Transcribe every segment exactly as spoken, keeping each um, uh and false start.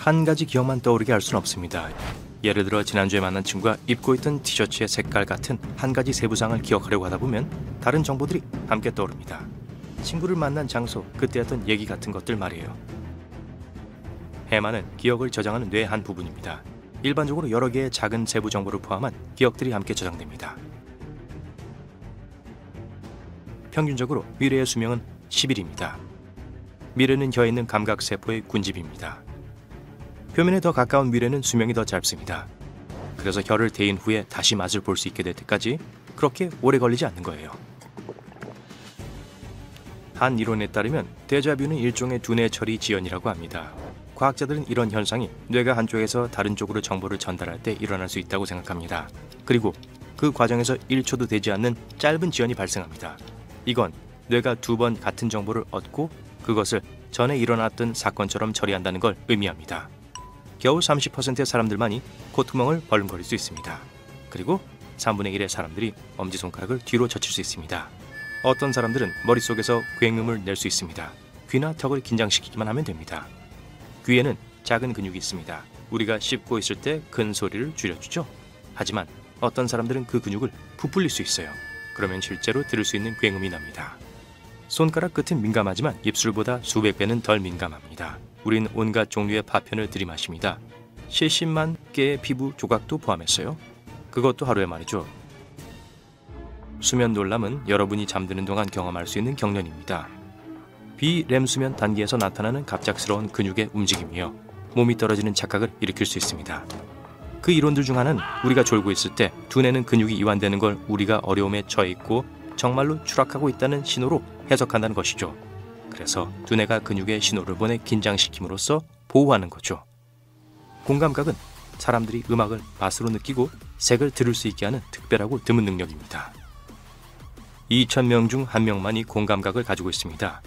한 가지 기억만 떠오르게 할 수는 없습니다. 예를 들어 지난주에 만난 친구가 입고 있던 티셔츠의 색깔 같은 한 가지 세부사항을 기억하려고 하다 보면 다른 정보들이 함께 떠오릅니다. 친구를 만난 장소, 그때 했던 얘기 같은 것들 말이에요. 해마는 기억을 저장하는 뇌의 한 부분입니다. 일반적으로 여러 개의 작은 세부 정보를 포함한 기억들이 함께 저장됩니다. 평균적으로 미래의 수명은 십 일입니다. 미래는 혀에 있는 감각세포의 군집입니다. 표면에 더 가까운 미래는 수명이 더 짧습니다. 그래서 혀를 대인 후에 다시 맛을 볼 수 있게 될 때까지 그렇게 오래 걸리지 않는 거예요. 한 이론에 따르면 데자뷰는 일종의 두뇌 처리 지연이라고 합니다. 과학자들은 이런 현상이 뇌가 한쪽에서 다른 쪽으로 정보를 전달할 때 일어날 수 있다고 생각합니다. 그리고 그 과정에서 일 초도 되지 않는 짧은 지연이 발생합니다. 이건 뇌가 두 번 같은 정보를 얻고 그것을 전에 일어났던 사건처럼 처리한다는 걸 의미합니다. 겨우 삼십 퍼센트의 사람들만이 콧구멍을 벌렁거릴 수 있습니다. 그리고 삼분의 일의 사람들이 엄지손가락을 뒤로 젖힐 수 있습니다. 어떤 사람들은 머릿속에서 굉음을 낼 수 있습니다. 귀나 턱을 긴장시키기만 하면 됩니다. 귀에는 작은 근육이 있습니다. 우리가 씹고 있을 때 큰 소리를 줄여주죠. 하지만 어떤 사람들은 그 근육을 부풀릴 수 있어요. 그러면 실제로 들을 수 있는 굉음이 납니다. 손가락 끝은 민감하지만 입술보다 수백 배는 덜 민감합니다. 우린 온갖 종류의 파편을 들이마십니다. 칠십만 개의 피부 조각도 포함했어요. 그것도 하루에 말이죠. 수면 놀람은 여러분이 잠드는 동안 경험할 수 있는 경련입니다. 비렘 수면 단계에서 나타나는 갑작스러운 근육의 움직임이요. 몸이 떨어지는 착각을 일으킬 수 있습니다. 그 이론들 중 하나는 우리가 졸고 있을 때 두뇌는 근육이 이완되는 걸 우리가 어려움에 처해 있고 정말로 추락하고 있다는 신호로 해석한다는 것이죠. 그래서 두뇌가 근육에 신호를 보내 긴장시킴으로써 보호하는 거죠. 공감각은 사람들이 음악을 맛으로 느끼고 색을 들을 수 있게 하는 특별하고 드문 능력입니다. 이천 명 중 한 명만이 공감각을 가지고 있습니다.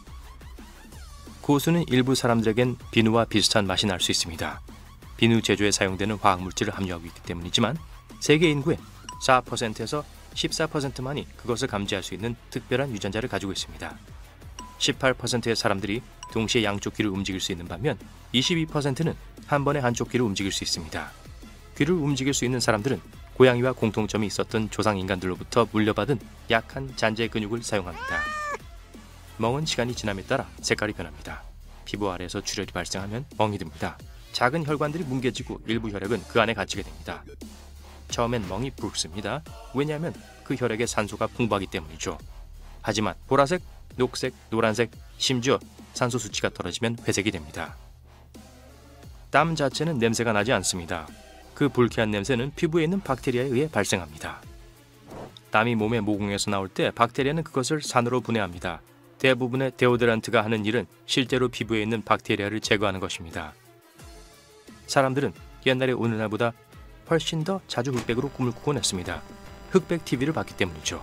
고수는 일부 사람들에겐 비누와 비슷한 맛이 날 수 있습니다. 비누 제조에 사용되는 화학물질을 함유하고 있기 때문이지만 세계 인구의 사 퍼센트에서 십사 퍼센트만이 그것을 감지할 수 있는 특별한 유전자를 가지고 있습니다. 십팔 퍼센트의 사람들이 동시에 양쪽 귀를 움직일 수 있는 반면 이십이 퍼센트는 한 번에 한쪽 귀를 움직일 수 있습니다. 귀를 움직일 수 있는 사람들은 고양이와 공통점이 있었던 조상인간들로부터 물려받은 약한 잔재 근육을 사용합니다. 멍은 시간이 지남에 따라 색깔이 변합니다. 피부 아래에서 출혈이 발생하면 멍이 듭니다. 작은 혈관들이 뭉개지고 일부 혈액은 그 안에 갇히게 됩니다. 처음엔 멍이 붉습니다. 왜냐하면 그 혈액에 산소가 풍부하기 때문이죠. 하지만 보라색, 녹색, 노란색, 심지어 산소 수치가 떨어지면 회색이 됩니다. 땀 자체는 냄새가 나지 않습니다. 그 불쾌한 냄새는 피부에 있는 박테리아에 의해 발생합니다. 땀이 몸의 모공에서 나올 때 박테리아는 그것을 산으로 분해합니다. 대부분의 데오드란트가 하는 일은 실제로 피부에 있는 박테리아를 제거하는 것입니다. 사람들은 옛날의 오늘날보다 훨씬 더 자주 흑백으로 꿈을 꾸곤 했습니다. 흑백 티비를 봤기 때문이죠.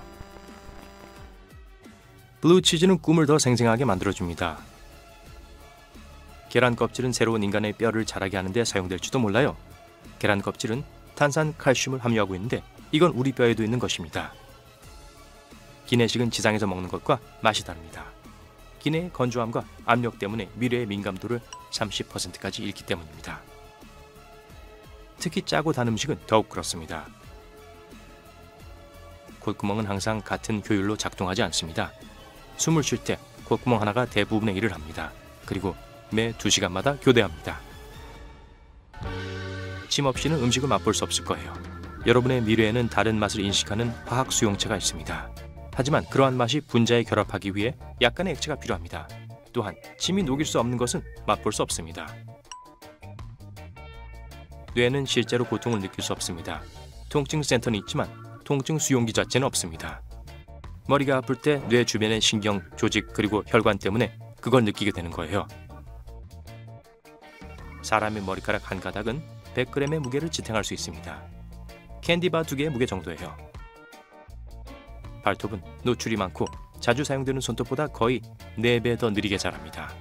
블루치즈는 꿈을 더 생생하게 만들어줍니다. 계란 껍질은 새로운 인간의 뼈를 자라게 하는데 사용될지도 몰라요. 계란 껍질은 탄산 칼슘을 함유하고 있는데 이건 우리 뼈에도 있는 것입니다. 기내식은 지상에서 먹는 것과 맛이 다릅니다. 기내의 건조함과 압력 때문에 미래의 민감도를 삼십 퍼센트까지 잃기 때문입니다. 특히 짜고 단 음식은 더욱 그렇습니다. 콧구멍은 항상 같은 효율로 작동하지 않습니다. 숨을 쉴 때 콧구멍 하나가 대부분의 일을 합니다. 그리고 매 두 시간마다 교대합니다. 침 없이는 음식을 맛볼 수 없을 거예요. 여러분의 미래에는 다른 맛을 인식하는 화학 수용체가 있습니다. 하지만 그러한 맛이 분자에 결합하기 위해 약간의 액체가 필요합니다. 또한 침이 녹일 수 없는 것은 맛볼 수 없습니다. 뇌는 실제로 고통을 느낄 수 없습니다. 통증 센터는 있지만 통증 수용기 자체는 없습니다. 머리가 아플 때 뇌 주변의 신경, 조직 그리고 혈관 때문에 그걸 느끼게 되는 거예요. 사람의 머리카락 한 가닥은 백 그램의 무게를 지탱할 수 있습니다. 캔디바 두 개의 무게 정도예요. 발톱은 노출이 많고 자주 사용되는 손톱보다 거의 네 배 더 느리게 자랍니다.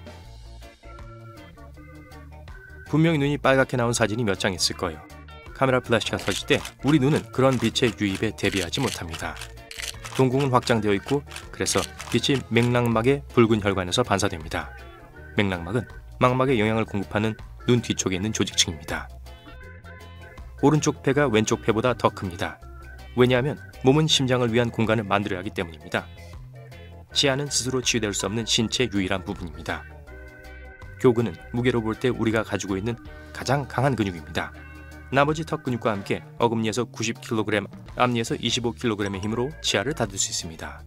분명히 눈이 빨갛게 나온 사진이 몇 장 있을 거예요. 카메라 플래시가 터질 때 우리 눈은 그런 빛의 유입에 대비하지 못합니다. 동공은 확장되어 있고 그래서 빛이 맥락막의 붉은 혈관에서 반사됩니다. 맥락막은 망막에 영양을 공급하는 눈 뒤쪽에 있는 조직층입니다. 오른쪽 폐가 왼쪽 폐보다 더 큽니다. 왜냐하면 몸은 심장을 위한 공간을 만들어야 하기 때문입니다. 치아는 스스로 치유될 수 없는 신체의 유일한 부분입니다. 교근은 무게로 볼 때 우리가 가지고 있는 가장 강한 근육입니다. 나머지 턱 근육과 함께 어금니에서 구십 킬로그램, 앞니에서 이십오 킬로그램의 힘으로 치아를 닫을 수 있습니다.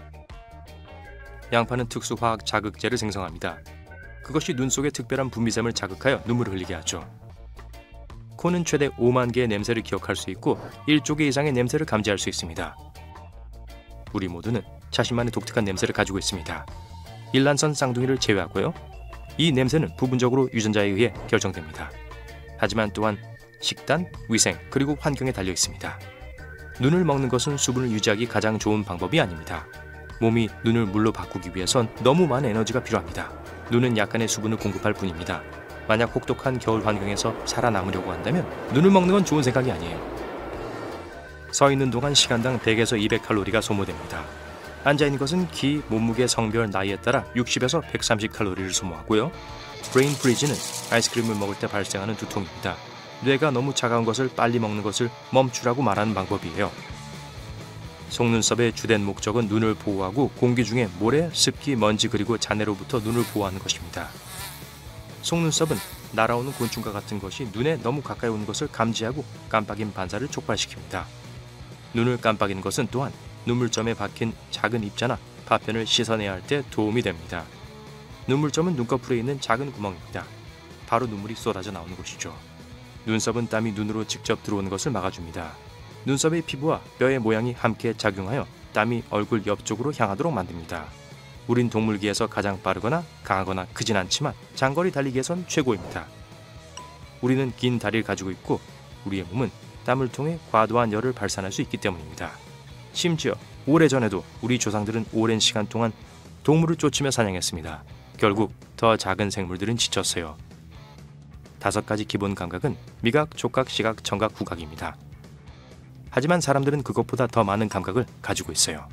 양파는 특수 화학 자극제를 생성합니다. 그것이 눈 속의 특별한 분비샘을 자극하여 눈물을 흘리게 하죠. 코는 최대 오만 개의 냄새를 기억할 수 있고 일조 개 이상의 냄새를 감지할 수 있습니다. 우리 모두는 자신만의 독특한 냄새를 가지고 있습니다. 일란선 쌍둥이를 제외하고요. 이 냄새는 부분적으로 유전자에 의해 결정됩니다. 하지만 또한 식단, 위생, 그리고 환경에 달려 있습니다. 눈을 먹는 것은 수분을 유지하기 가장 좋은 방법이 아닙니다. 몸이 눈을 물로 바꾸기 위해선 너무 많은 에너지가 필요합니다. 눈은 약간의 수분을 공급할 뿐입니다. 만약 혹독한 겨울 환경에서 살아남으려고 한다면 눈을 먹는 건 좋은 생각이 아니에요. 서 있는 동안 시간당 백에서 이백 칼로리가 소모됩니다. 앉아있는 것은 키, 몸무게, 성별, 나이에 따라 육십에서 백삼십 칼로리를 소모하고요. 브레인 프리즈는 아이스크림을 먹을 때 발생하는 두통입니다. 뇌가 너무 차가운 것을 빨리 먹는 것을 멈추라고 말하는 방법이에요. 속눈썹의 주된 목적은 눈을 보호하고 공기 중에 모래, 습기, 먼지 그리고 잔해로부터 눈을 보호하는 것입니다. 속눈썹은 날아오는 곤충과 같은 것이 눈에 너무 가까이 오는 것을 감지하고 깜빡임 반사를 촉발시킵니다. 눈을 깜빡이는 것은 또한 눈물점에 박힌 작은 입자나 파편을 씻어내야 할 때 도움이 됩니다. 눈물점은 눈꺼풀에 있는 작은 구멍입니다. 바로 눈물이 쏟아져 나오는 곳이죠. 눈썹은 땀이 눈으로 직접 들어오는 것을 막아줍니다. 눈썹의 피부와 뼈의 모양이 함께 작용하여 땀이 얼굴 옆쪽으로 향하도록 만듭니다. 우린 동물계에서 가장 빠르거나 강하거나 크진 않지만 장거리 달리기에선 최고입니다. 우리는 긴 다리를 가지고 있고 우리의 몸은 땀을 통해 과도한 열을 발산할 수 있기 때문입니다. 심지어 오래전에도 우리 조상들은 오랜 시간 동안 동물을 쫓으며 사냥했습니다. 결국 더 작은 생물들은 지쳤어요. 다섯 가지 기본 감각은 미각, 촉각, 시각, 청각, 후각입니다. 하지만 사람들은 그것보다 더 많은 감각을 가지고 있어요.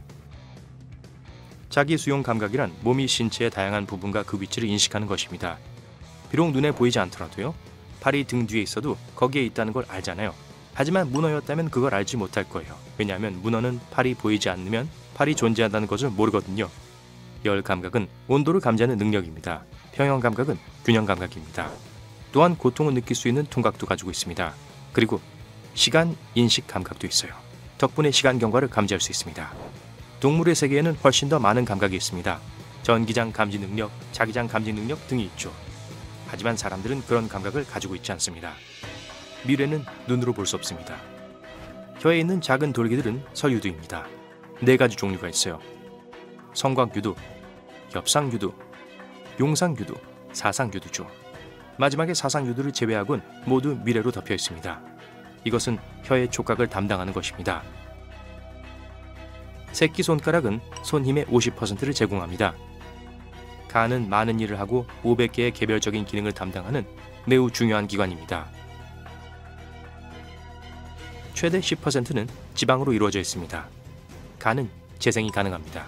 자기 수용 감각이란 몸이 신체의 다양한 부분과 그 위치를 인식하는 것입니다. 비록 눈에 보이지 않더라도요. 팔이 등 뒤에 있어도 거기에 있다는 걸 알잖아요. 하지만 문어였다면 그걸 알지 못할 거예요. 왜냐하면 문어는 팔이 보이지 않으면 팔이 존재한다는 것을 모르거든요. 열 감각은 온도를 감지하는 능력입니다. 평형 감각은 균형 감각입니다. 또한 고통을 느낄 수 있는 통각도 가지고 있습니다. 그리고 시간 인식 감각도 있어요. 덕분에 시간 경과를 감지할 수 있습니다. 동물의 세계에는 훨씬 더 많은 감각이 있습니다. 전기장 감지 능력, 자기장 감지 능력 등이 있죠. 하지만 사람들은 그런 감각을 가지고 있지 않습니다. 미래는 눈으로 볼 수 없습니다. 혀에 있는 작은 돌기들은 서유두입니다. 네 가지 종류가 있어요. 성곽유두, 엽상유두, 용상유두, 사상유두죠. 마지막에 사상유두를 제외하곤 모두 미래로 덮여 있습니다. 이것은 혀의 촉각을 담당하는 것입니다. 새끼손가락은 손힘의 오십 퍼센트를 제공합니다. 간은 많은 일을 하고 오백 개의 개별적인 기능을 담당하는 매우 중요한 기관입니다. 최대 십 퍼센트는 지방으로 이루어져 있습니다. 간은 재생이 가능합니다.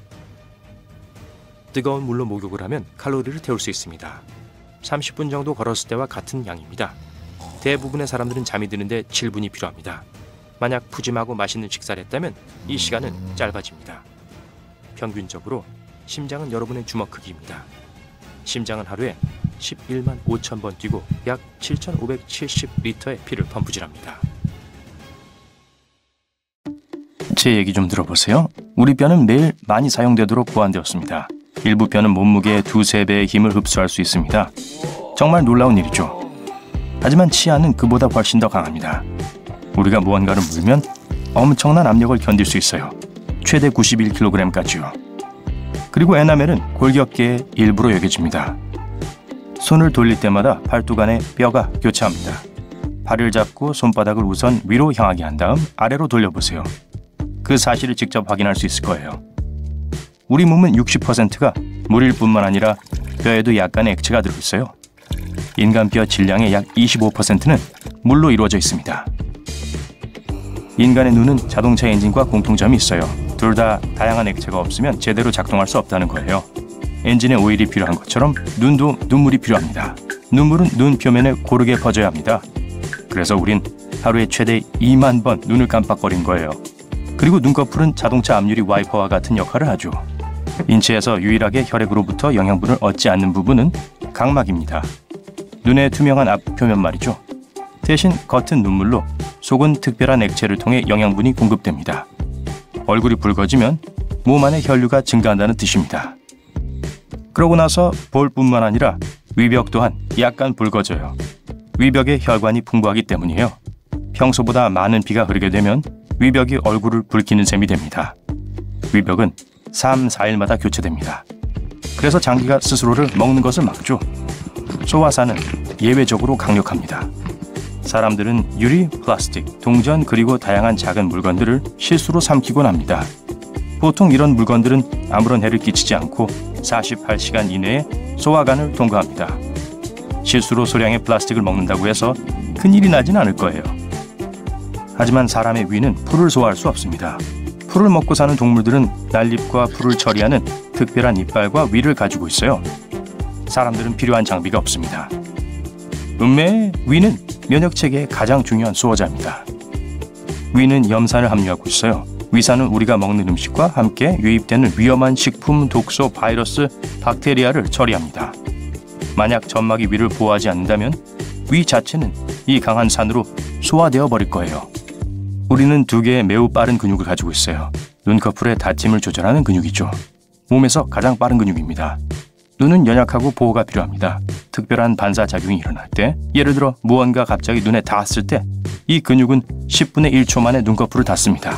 뜨거운 물로 목욕을 하면 칼로리를 태울 수 있습니다. 삼십 분 정도 걸었을 때와 같은 양입니다. 대부분의 사람들은 잠이 드는데 칠 분이 필요합니다. 만약 푸짐하고 맛있는 식사를 했다면 이 시간은 짧아집니다. 평균적으로 심장은 여러분의 주먹 크기입니다. 심장은 하루에 십일만 오천 번 뛰고 약 칠천오백칠십 리터의 피를 펌프질합니다. 제 얘기 좀 들어보세요. 우리 뼈는 매일 많이 사용되도록 보완되었습니다. 일부 뼈는 몸무게의 두세 배의 힘을 흡수할 수 있습니다. 정말 놀라운 일이죠. 하지만 치아는 그보다 훨씬 더 강합니다. 우리가 무언가를 물면 엄청난 압력을 견딜 수 있어요. 최대 구십일 킬로그램까지요. 그리고 에나멜은 골격계의 일부로 여겨집니다. 손을 돌릴 때마다 팔뚝 안에 뼈가 교차합니다. 발을 잡고 손바닥을 우선 위로 향하게 한 다음 아래로 돌려보세요. 그 사실을 직접 확인할 수 있을 거예요. 우리 몸은 육십 퍼센트가 물일 뿐만 아니라 뼈에도 약간의 액체가 들어있어요. 인간 뼈 질량의 약 이십오 퍼센트는 물로 이루어져 있습니다. 인간의 눈은 자동차 엔진과 공통점이 있어요. 둘 다 다양한 액체가 없으면 제대로 작동할 수 없다는 거예요. 엔진에 오일이 필요한 것처럼 눈도 눈물이 필요합니다. 눈물은 눈 표면에 고르게 퍼져야 합니다. 그래서 우린 하루에 최대 이만 번 눈을 깜빡거린 거예요. 그리고 눈꺼풀은 자동차 앞유리 와이퍼와 같은 역할을 하죠. 인체에서 유일하게 혈액으로부터 영양분을 얻지 않는 부분은 각막입니다. 눈의 투명한 앞표면 말이죠. 대신 겉은 눈물로 속은 특별한 액체를 통해 영양분이 공급됩니다. 얼굴이 붉어지면 몸 안의 혈류가 증가한다는 뜻입니다. 그러고 나서 볼뿐만 아니라 위벽 또한 약간 붉어져요. 위벽에 혈관이 풍부하기 때문이에요. 평소보다 많은 피가 흐르게 되면 위벽이 얼굴을 붉히는 셈이 됩니다. 위벽은 삼, 사 일마다 교체됩니다. 그래서 장기가 스스로를 먹는 것을 막죠. 소화사는 예외적으로 강력합니다. 사람들은 유리, 플라스틱, 동전 그리고 다양한 작은 물건들을 실수로 삼키곤 합니다. 보통 이런 물건들은 아무런 해를 끼치지 않고 사십팔 시간 이내에 소화관을 통과합니다. 실수로 소량의 플라스틱을 먹는다고 해서 큰일이 나진 않을 거예요. 하지만 사람의 위는 풀을 소화할 수 없습니다. 풀을 먹고 사는 동물들은 날잎과 풀을 처리하는 특별한 이빨과 위를 가지고 있어요. 사람들은 필요한 장비가 없습니다. 음메 위는 면역체계의 가장 중요한 수호자입니다. 위는 염산을 함유하고 있어요. 위산은 우리가 먹는 음식과 함께 유입되는 위험한 식품, 독소, 바이러스, 박테리아를 처리합니다. 만약 점막이 위를 보호하지 않는다면 위 자체는 이 강한 산으로 소화되어 버릴 거예요. 우리는 두 개의 매우 빠른 근육을 가지고 있어요. 눈꺼풀의 닫힘을 조절하는 근육이죠. 몸에서 가장 빠른 근육입니다. 눈은 연약하고 보호가 필요합니다. 특별한 반사작용이 일어날 때, 예를 들어 무언가 갑자기 눈에 닿았을 때 이 근육은 십분의 일 초 만에 눈꺼풀을 닫습니다.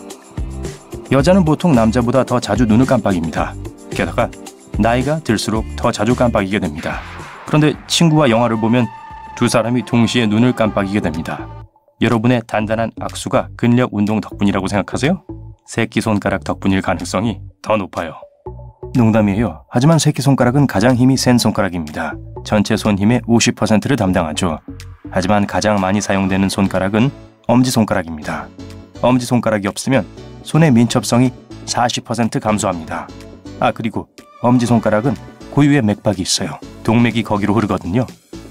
여자는 보통 남자보다 더 자주 눈을 깜빡입니다. 게다가 나이가 들수록 더 자주 깜빡이게 됩니다. 그런데 친구와 영화를 보면 두 사람이 동시에 눈을 깜빡이게 됩니다. 여러분의 단단한 악수가 근력 운동 덕분이라고 생각하세요? 새끼손가락 덕분일 가능성이 더 높아요. 농담이에요. 하지만 새끼손가락은 가장 힘이 센 손가락입니다. 전체 손 힘의 오십 퍼센트를 담당하죠. 하지만 가장 많이 사용되는 손가락은 엄지손가락입니다. 엄지손가락이 없으면 손의 민첩성이 사십 퍼센트 감소합니다. 아, 그리고 엄지손가락은 고유의 맥박이 있어요. 동맥이 거기로 흐르거든요.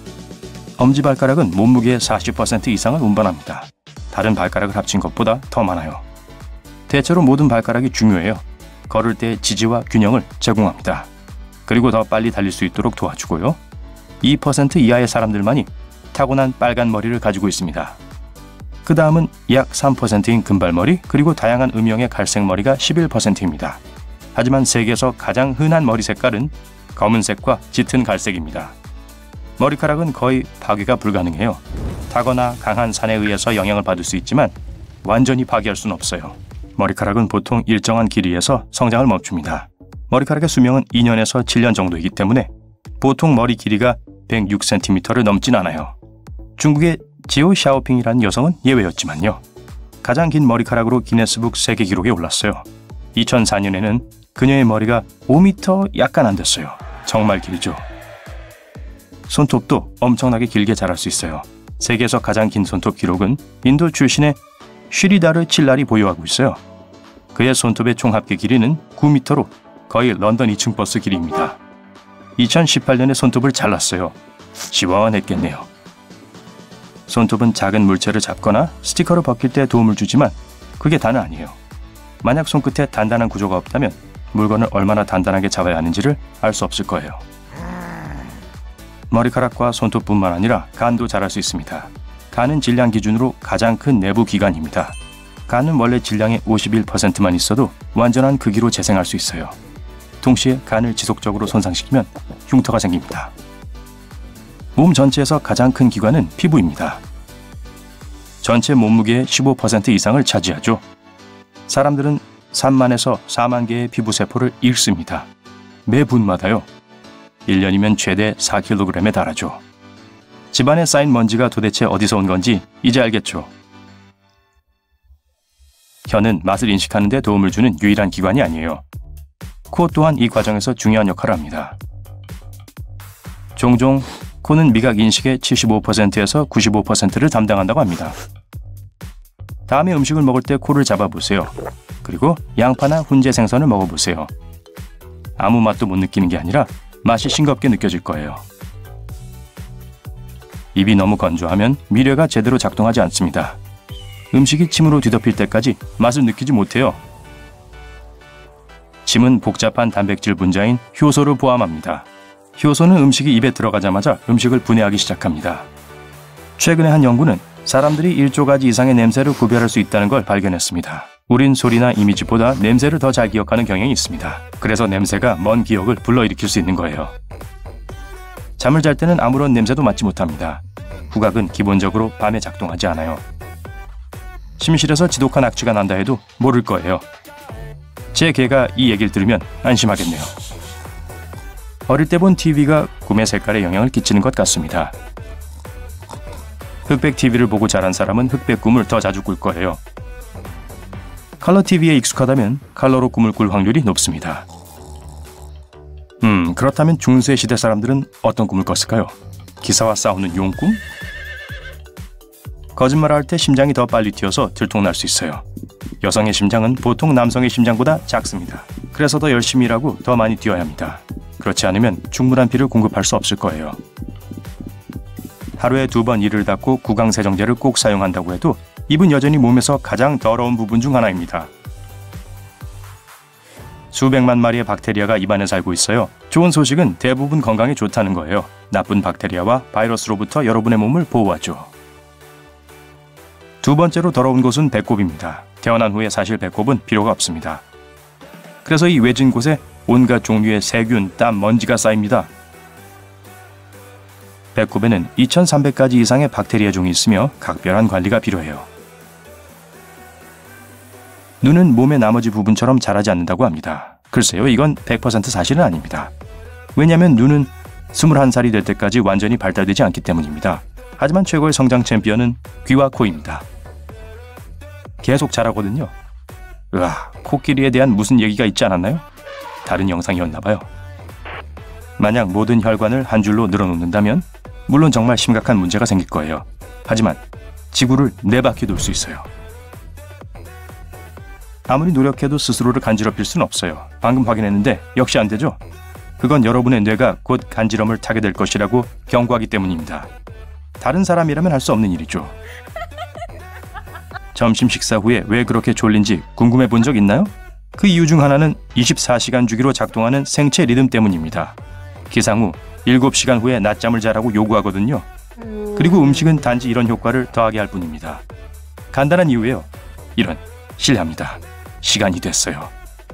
엄지발가락은 몸무게의 사십 퍼센트 이상을 운반합니다. 다른 발가락을 합친 것보다 더 많아요. 대체로 모든 발가락이 중요해요. 걸을 때 지지와 균형을 제공합니다. 그리고 더 빨리 달릴 수 있도록 도와주고요. 이 퍼센트 이하의 사람들만이 타고난 빨간 머리를 가지고 있습니다. 그 다음은 약 삼 퍼센트인 금발머리, 그리고 다양한 음영의 갈색 머리가 십일 퍼센트입니다. 하지만 세계에서 가장 흔한 머리 색깔은 검은색과 짙은 갈색입니다. 머리카락은 거의 파괴가 불가능해요. 타거나 강한 산에 의해서 영향을 받을 수 있지만 완전히 파괴할 수는 없어요. 머리카락은 보통 일정한 길이에서 성장을 멈춥니다. 머리카락의 수명은 이 년에서 칠 년 정도이기 때문에 보통 머리 길이가 백육 센티미터를 넘진 않아요. 중국의 지오 샤오핑이라는 여성은 예외였지만요. 가장 긴 머리카락으로 기네스북 세계 기록에 올랐어요. 이천사 년에는 그녀의 머리가 오 미터 약간 안 됐어요. 정말 길죠. 손톱도 엄청나게 길게 자랄 수 있어요. 세계에서 가장 긴 손톱 기록은 인도 출신의 쉬리다르 칠랄이 보유하고 있어요. 그의 손톱의 총 합계 길이는 구 미터로 거의 런던 이 층 버스 길이입니다. 이천십팔 년에 손톱을 잘랐어요. 시원했겠네요. 손톱은 작은 물체를 잡거나 스티커를 벗길 때 도움을 주지만 그게 다는 아니에요. 만약 손끝에 단단한 구조가 없다면 물건을 얼마나 단단하게 잡아야 하는지를 알 수 없을 거예요. 머리카락과 손톱뿐만 아니라 간도 자랄 수 있습니다. 간은 질량 기준으로 가장 큰 내부 기관입니다. 간은 원래 질량의 오십일 퍼센트만 있어도 완전한 크기로 재생할 수 있어요. 동시에 간을 지속적으로 손상시키면 흉터가 생깁니다. 몸 전체에서 가장 큰 기관은 피부입니다. 전체 몸무게의 십오 퍼센트 이상을 차지하죠. 사람들은 삼만에서 사만 개의 피부세포를 잃습니다. 매 분마다요. 일 년이면 최대 사 킬로그램에 달하죠. 집안에 쌓인 먼지가 도대체 어디서 온 건지 이제 알겠죠. 혀는 맛을 인식하는 데 도움을 주는 유일한 기관이 아니에요. 코 또한 이 과정에서 중요한 역할을 합니다. 종종 코는 미각 인식의 칠십오 퍼센트에서 구십오 퍼센트를 담당한다고 합니다. 다음에 음식을 먹을 때 코를 잡아보세요. 그리고 양파나 훈제 생선을 먹어보세요. 아무 맛도 못 느끼는 게 아니라 맛이 싱겁게 느껴질 거예요. 입이 너무 건조하면 미뢰가 제대로 작동하지 않습니다. 음식이 침으로 뒤덮일 때까지 맛을 느끼지 못해요. 침은 복잡한 단백질 분자인 효소를 포함합니다. 효소는 음식이 입에 들어가자마자 음식을 분해하기 시작합니다. 최근에 한 연구는 사람들이 일조 가지 이상의 냄새를 구별할 수 있다는 걸 발견했습니다. 우린 소리나 이미지보다 냄새를 더 잘 기억하는 경향이 있습니다. 그래서 냄새가 먼 기억을 불러일으킬 수 있는 거예요. 잠을 잘 때는 아무런 냄새도 맡지 못합니다. 후각은 기본적으로 밤에 작동하지 않아요. 침실에서 지독한 악취가 난다 해도 모를 거예요. 제 개가 이 얘기를 들으면 안심하겠네요. 어릴 때 본 티비가 꿈의 색깔에 영향을 끼치는 것 같습니다. 흑백 티비를 보고 자란 사람은 흑백 꿈을 더 자주 꿀 거예요. 컬러 티비에 익숙하다면 컬러로 꿈을 꿀 확률이 높습니다. 음, 그렇다면 중세 시대 사람들은 어떤 꿈을 꿨을까요? 기사와 싸우는 용꿈? 거짓말할 때 심장이 더 빨리 뛰어서 들통날 수 있어요. 여성의 심장은 보통 남성의 심장보다 작습니다. 그래서 더 열심히 일하고 더 많이 뛰어야 합니다. 그렇지 않으면 충분한 피를 공급할 수 없을 거예요. 하루에 두 번 이를 닦고 구강세정제를 꼭 사용한다고 해도 입은 여전히 몸에서 가장 더러운 부분 중 하나입니다. 수백만 마리의 박테리아가 입안에 살고 있어요. 좋은 소식은 대부분 건강에 좋다는 거예요. 나쁜 박테리아와 바이러스로부터 여러분의 몸을 보호하죠. 두 번째로 더러운 곳은 배꼽입니다. 태어난 후에 사실 배꼽은 필요가 없습니다. 그래서 이 외진 곳에 온갖 종류의 세균, 땀, 먼지가 쌓입니다. 배꼽에는 이천삼백 가지 이상의 박테리아 종이 있으며 각별한 관리가 필요해요. 눈은 몸의 나머지 부분처럼 자라지 않는다고 합니다. 글쎄요, 이건 백 퍼센트 사실은 아닙니다. 왜냐하면 눈은 스물한 살이 될 때까지 완전히 발달되지 않기 때문입니다. 하지만 최고의 성장 챔피언은 귀와 코입니다. 계속 자라거든요. 으아, 코끼리에 대한 무슨 얘기가 있지 않았나요? 다른 영상이었나봐요. 만약 모든 혈관을 한 줄로 늘어놓는다면 물론 정말 심각한 문제가 생길 거예요. 하지만 지구를 네 바퀴 돌 수 있어요. 아무리 노력해도 스스로를 간지럽힐 수는 없어요. 방금 확인했는데 역시 안 되죠? 그건 여러분의 뇌가 곧 간지럼을 타게 될 것이라고 경고하기 때문입니다. 다른 사람이라면 할 수 없는 일이죠. 점심 식사 후에 왜 그렇게 졸린지 궁금해 본 적 있나요? 그 이유 중 하나는 이십사 시간 주기로 작동하는 생체 리듬 때문입니다. 기상 후 일곱 시간 후에 낮잠을 자라고 요구하거든요. 그리고 음식은 단지 이런 효과를 더하게 할 뿐입니다. 간단한 이유예요. 이런, 실례합니다. 시간이 됐어요.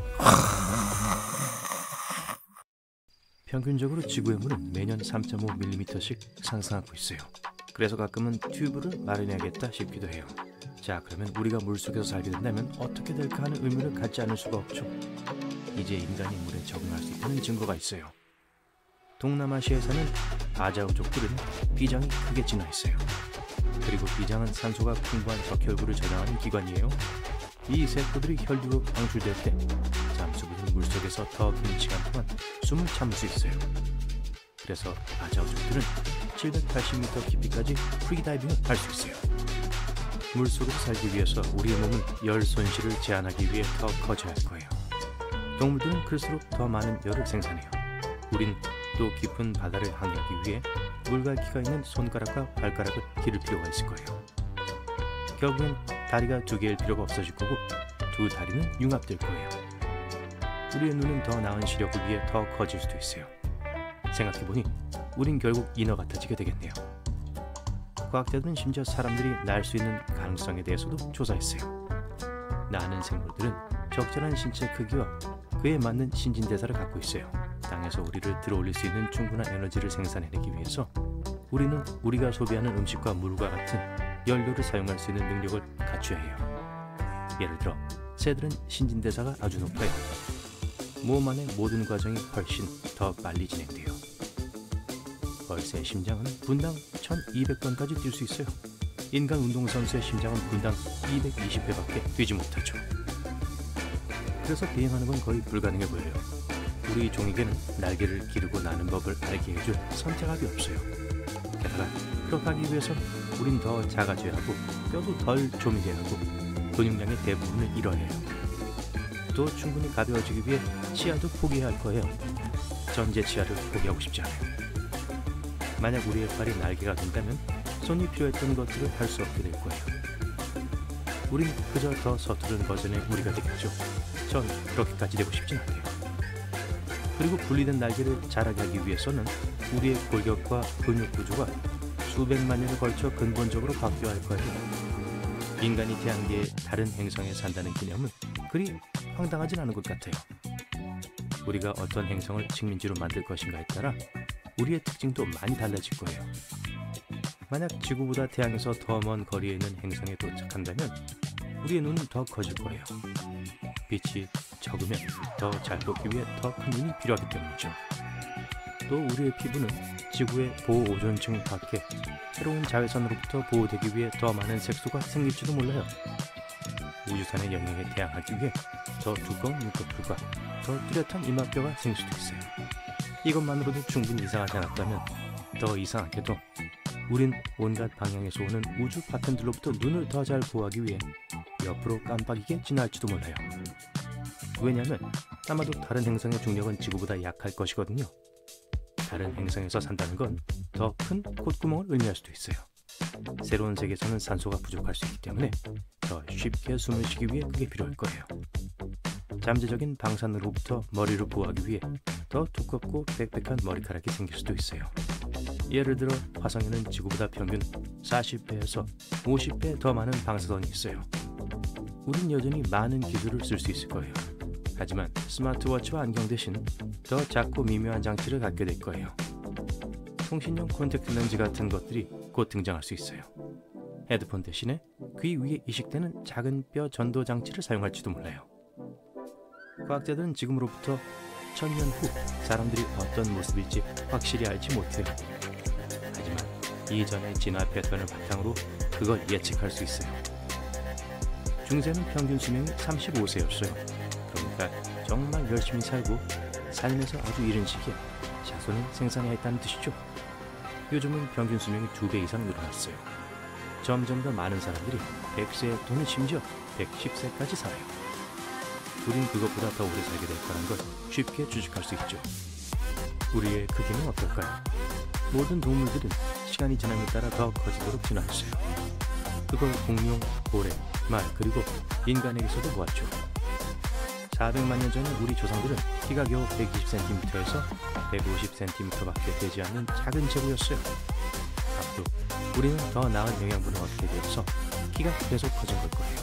평균적으로 지구의 물은 매년 삼 점 오 밀리미터씩 상승하고 있어요. 그래서 가끔은 튜브를 마련해야겠다 싶기도 해요. 자, 그러면 우리가 물속에서 살게 된다면 어떻게 될까 하는 의문을 갖지 않을 수가 없죠. 이제 인간이 물에 적응할 수 있다는 증거가 있어요. 동남아시아에 사는 아자우족들은 비장이 크게 진화 있어요. 그리고 비장은 산소가 풍부한 적혈구를 저장하는 기관이에요. 이 세포들이 혈류로 방출될 때 잠수부는 물속에서 더 긴 시간 동안 숨을 참을 수 있어요. 그래서 아자우족들은 칠백팔십 미터 깊이까지 프리다이빙을 할 수 있어요. 물속에서 살기 위해서 우리의 몸은 열 손실을 제한하기 위해 더 커져야 할 거예요. 동물들은 클수록 더 많은 열을 생산해요. 우린 또 깊은 바다를 항해하기 위해 물갈퀴가 있는 손가락과 발가락을 기를 필요가 있을 거예요. 결국엔 다리가 두 개일 필요가 없어질 거고 두 다리는 융합될 거예요. 우리의 눈은 더 나은 시력을 위해 더 커질 수도 있어요. 생각해보니 우린 결국 인어 같아지게 되겠네요. 과학자들은 심지어 사람들이 날 수 있는 가능성에 대해서도 조사했어요. 나는 생물들은 적절한 신체 크기와 그에 맞는 신진대사를 갖고 있어요. 땅에서 우리를 들어올릴 수 있는 충분한 에너지를 생산해내기 위해서 우리는 우리가 소비하는 음식과 물과 같은 연료를 사용할 수 있는 능력을 갖춰야 해요. 예를 들어 새들은 신진대사가 아주 높아요. 몸 안의 모든 과정이 훨씬 더 빨리 진행돼요. 벌새의 심장은 분당 천이백 번까지 뛸 수 있어요. 인간 운동선수의 심장은 분당 이백이십 회밖에 뛰지 못하죠. 그래서 비행하는 건 거의 불가능해 보여요. 우리 종에게는 날개를 기르고 나는 법을 알게 해줄 선택압이 없어요. 게다가 그렇게 하기 위해서 우린 더 작아져야 하고 뼈도 덜 조미게 하고 근육량의 대부분을 잃어야 해요. 또 충분히 가벼워지기 위해 치아도 포기해야 할 거예요. 전제 치아를 포기하고 싶지 않아요. 만약 우리의 팔이 날개가 된다면 손이 필요했던 것들을 할 수 없게 될 거예요. 우린 그저 더 서투른 버전의 우리가 되겠죠. 전 그렇게까지 되고 싶진 않아요. 그리고 분리된 날개를 자라게 하기 위해서는 우리의 골격과 근육 구조가 수백만 년에 걸쳐 근본적으로 바뀌어야 할 거예요. 인간이 태양계의 다른 행성에 산다는 개념은 그리 황당하진 않은 것 같아요. 우리가 어떤 행성을 식민지로 만들 것인가에 따라 우리의 특징도 많이 달라질 거예요. 만약 지구보다 태양에서 더 먼 거리에 있는 행성에 도착한다면 우리의 눈은 더 커질 거예요. 빛이 적으면 더 잘 보기 위해 더 큰 눈이 필요하기 때문이죠. 또 우리의 피부는 지구의 보호 오존층 밖에 새로운 자외선으로부터 보호되기 위해 더 많은 색소가 생길지도 몰라요. 우주선의 영역에 대항하기 위해 더 두꺼운 눈꺼풀과 더 뚜렷한 이마뼈가 생길 수도 있어요. 이것만으로도 충분히 이상하지 않았다면 더 이상하게도 우린 온갖 방향에서 오는 우주 파편들로부터 눈을 더 잘 보호하기 위해 옆으로 깜빡이게 진화할지도 몰라요. 왜냐하면 아마도 다른 행성의 중력은 지구보다 약할 것이거든요. 다른 행성에서 산다는 건 더 큰 콧구멍을 의미할 수도 있어요. 새로운 세계에서는 산소가 부족할 수 있기 때문에 더 쉽게 숨을 쉬기 위해 그게 필요할 거예요. 잠재적인 방사능으로부터 머리를 보호하기 위해 더 두껍고 빽빽한 머리카락이 생길 수도 있어요. 예를 들어 화성에는 지구보다 평균 사십 배에서 오십 배 더 많은 방사선이 있어요. 우린 여전히 많은 기술을 쓸 수 있을 거예요. 하지만 스마트워치와 안경 대신 더 작고 미묘한 장치를 갖게 될 거예요. 통신용 콘택트 렌즈 같은 것들이 곧 등장할 수 있어요. 헤드폰 대신에 귀 위에 이식되는 작은 뼈 전도 장치를 사용할지도 몰라요. 과학자들은 지금으로부터 천년 후 사람들이 어떤 모습일지 확실히 알지 못해요. 하지만 이전의 진화 패턴을 바탕으로 그걸 예측할 수 있어요. 중세는 평균 수명이 삼십오 세였어요. 그러니까 정말 열심히 살고 삶에서 아주 이른 시기에 자손을 생산해야 했다는 뜻이죠. 요즘은 평균 수명이 두 배 이상 늘어났어요. 점점 더 많은 사람들이 백 세 또는 심지어 백십 세까지 살아요. 우린 그것보다 더 오래 살게 될 거란 걸 쉽게 추측할 수 있죠. 우리의 크기는 어떨까요? 모든 동물들은 시간이 지남에 따라 더 커지도록 진화했어요. 그걸 공룡, 고래, 말 그리고 인간에게서도 보았죠. 사백만 년 전에 우리 조상들은 키가 겨우 백이십 센티미터에서 백오십 센티미터밖에 되지 않는 작은 제구였어요. 앞으로 우리는 더 나은 영양분을 얻게 되어서 키가 계속 커진 걸 거예요.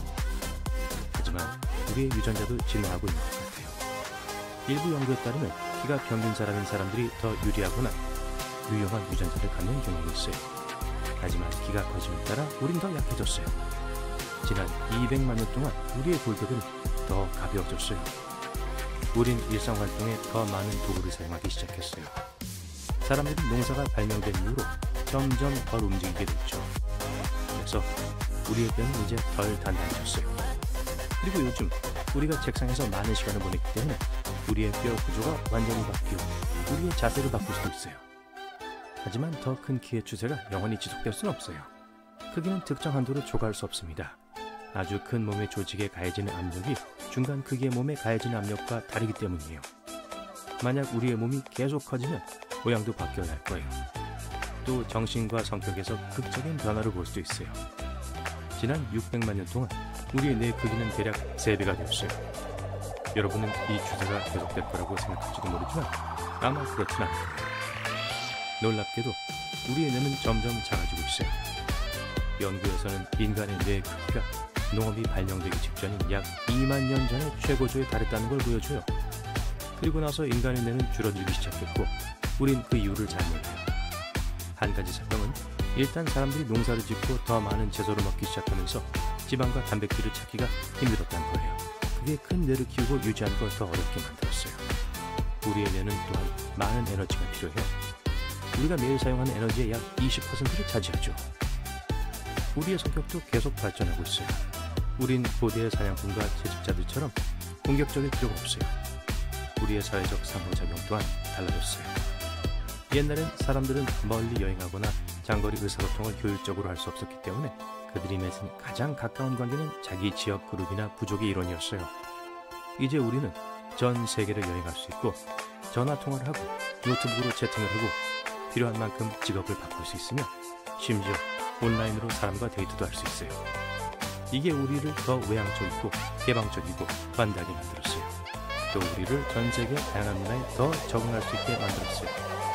하지만 우리의 유전자도 진화하고 있는 것 같아요. 일부 연구에 따르면 키가 평균 사람인 사람들이 더 유리하거나 유용한 유전자를 갖는 경향이 있어요. 하지만 키가 커짐에 따라 우린 더 약해졌어요. 지난 이백만 년 동안 우리의 골격은 더 가벼워졌어요. 우린 일상활동에 더 많은 도구를 사용하기 시작했어요. 사람들이 농사가 발명된 이후로 점점 덜 움직이게 됐죠. 그래서 우리의 뼈는 이제 덜 단단해졌어요. 그리고 요즘 우리가 책상에서 많은 시간을 보냈기 때문에 우리의 뼈 구조가 완전히 바뀌고 우리의 자세를 바꿀 수도 있어요. 하지만 더 큰 키의 추세가 영원히 지속될 수는 없어요. 크기는 특정 한도로 초과할 수 없습니다. 아주 큰 몸의 조직에 가해지는 압력이 중간 크기의 몸에 가해지는 압력과 다르기 때문이에요. 만약 우리의 몸이 계속 커지면 모양도 바뀌어야 할 거예요. 또 정신과 성격에서 극적인 변화를 볼 수도 있어요. 지난 육백만 년 동안 우리의 뇌 크기는 대략 세 배가 되었어요. 여러분은 이 추세가 계속될 거라고 생각할지도 모르지만 아마 그렇진 않을 거예요. 놀랍게도 우리의 뇌는 점점 작아지고 있어요. 연구에서는 인간의 뇌 크기가 농업이 발명되기 직전인 약 이만 년 전에 최고조에 달했다는 걸 보여줘요. 그리고 나서 인간의 뇌는 줄어들기 시작했고 우린 그 이유를 잘 몰라요. 한 가지 설명은 일단 사람들이 농사를 짓고 더 많은 채소를 먹기 시작하면서 지방과 단백질을 찾기가 힘들었다는 거예요. 그게 큰 뇌를 키우고 유지하는 걸 더 어렵게 만들었어요. 우리의 뇌는 또한 많은 에너지가 필요해요. 우리가 매일 사용하는 에너지의 약 이십 퍼센트를 차지하죠. 우리의 성격도 계속 발전하고 있어요. 우린 고대의 사냥꾼과 채집자들처럼 공격적일 필요가 없어요. 우리의 사회적 상호작용 또한 달라졌어요. 옛날엔 사람들은 멀리 여행하거나 장거리 의사소통을 효율적으로 할 수 없었기 때문에 그들이 맺은 가장 가까운 관계는 자기 지역 그룹이나 부족의 일원이었어요. 이제 우리는 전 세계를 여행할 수 있고 전화통화를 하고 노트북으로 채팅을 하고 필요한 만큼 직업을 바꿀 수 있으며 심지어 온라인으로 사람과 데이트도 할 수 있어요. 이게 우리를 더 외향적이고 개방적이고 관대하게 만들었어요. 또 우리를 전 세계 다양한 문화에 더 적응할 수 있게 만들었어요.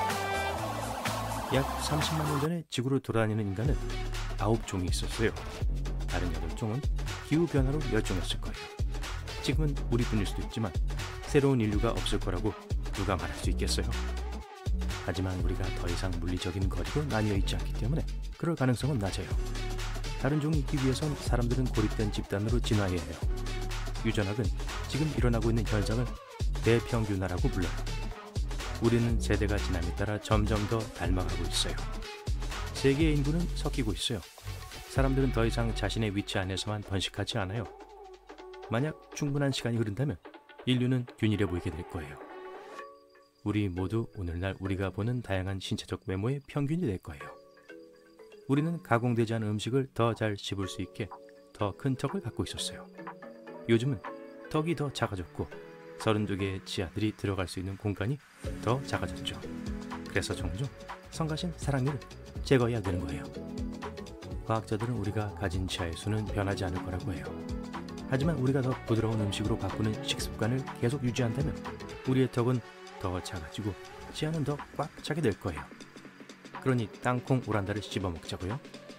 약 삼십만 년 전에 지구로 돌아다니는 인간은 아홉 종이 있었어요. 다른 여덟 종은 기후변화로 멸종했을 거예요. 지금은 우리뿐일 수도 있지만 새로운 인류가 없을 거라고 누가 말할 수 있겠어요? 하지만 우리가 더 이상 물리적인 거리로 나뉘어 있지 않기 때문에 그럴 가능성은 낮아요. 다른 종이 있기 위해선 사람들은 고립된 집단으로 진화해야 해요. 유전학은 지금 일어나고 있는 현상을 대평균화라고 불러요. 우리는 세대가 지남에 따라 점점 더 닮아가고 있어요. 세계의 인구는 섞이고 있어요. 사람들은 더 이상 자신의 위치 안에서만 번식하지 않아요. 만약 충분한 시간이 흐른다면 인류는 균일해 보이게 될 거예요. 우리 모두 오늘날 우리가 보는 다양한 신체적 외모의 평균이 될 거예요. 우리는 가공되지 않은 음식을 더 잘 씹을 수 있게 더 큰 턱을 갖고 있었어요. 요즘은 턱이 더 작아졌고 서른두 개의 치아들이 들어갈 수 있는 공간이 더 작아졌죠. 그래서 종종 성가신 사랑니를 제거해야 되는 거예요. 과학자들은 우리가 가진 치아의 수는 변하지 않을 거라고 해요. 하지만 우리가 더 부드러운 음식으로 바꾸는 식습관을 계속 유지한다면 우리의 턱은 더 작아지고 치아는 더 꽉 차게 될 거예요. 그러니 땅콩 오란다를 씹어 먹자고요.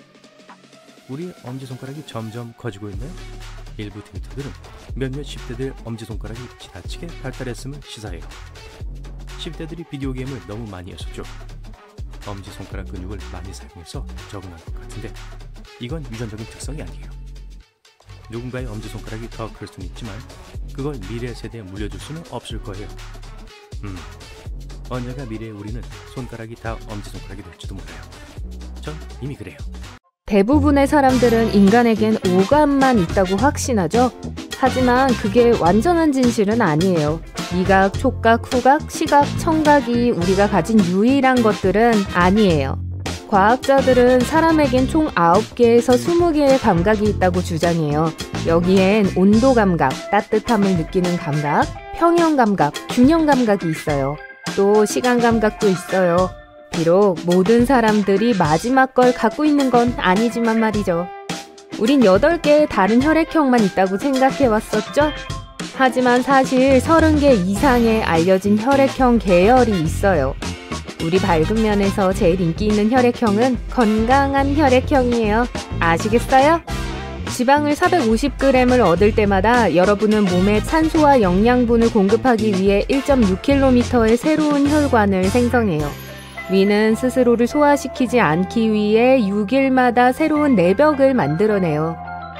우리의 엄지손가락이 점점 커지고 있나요? 일부 트위터들은 몇몇 십 대들 엄지손가락이 지나치게 발달했음을 시사해요. 십 대들이 비디오 게임을 너무 많이 했었죠. 엄지손가락 근육을 많이 사용해서 적응한 것 같은데 이건 유전적인 특성이 아니에요. 누군가의 엄지손가락이 더 클 수는 있지만 그걸 미래 세대에 물려줄 수는 없을 거예요. 음, 언젠가 미래의 우리는 손가락이 다 엄지손가락이 될지도 몰라요. 전 이미 그래요. 대부분의 사람들은 인간에겐 오감만 있다고 확신하죠. 하지만 그게 완전한 진실은 아니에요. 미각, 촉각, 후각, 시각, 청각이 우리가 가진 유일한 것들은 아니에요. 과학자들은 사람에겐 총 아홉 개에서 스무 개의 감각이 있다고 주장해요. 여기엔 온도 감각, 따뜻함을 느끼는 감각, 평형 감각, 균형 감각이 있어요. 또 시간 감각도 있어요. 비록 모든 사람들이 마지막 걸 갖고 있는 건 아니지만 말이죠. 우린 여덟 개의 다른 혈액형만 있다고 생각해왔었죠? 하지만 사실 서른 개 이상의 알려진 혈액형 계열이 있어요. 우리 밝은 면에서 제일 인기 있는 혈액형은 건강한 혈액형이에요. 아시겠어요? 지방을 사백오십 그램을 얻을 때마다 여러분은 몸에 산소와 영양분을 공급하기 위해 일 점 육 킬로미터의 새로운 혈관을 생성해요. 위는 스스로를 소화시키지 않기 위해 육 일마다 새로운 내벽을 만들어내요.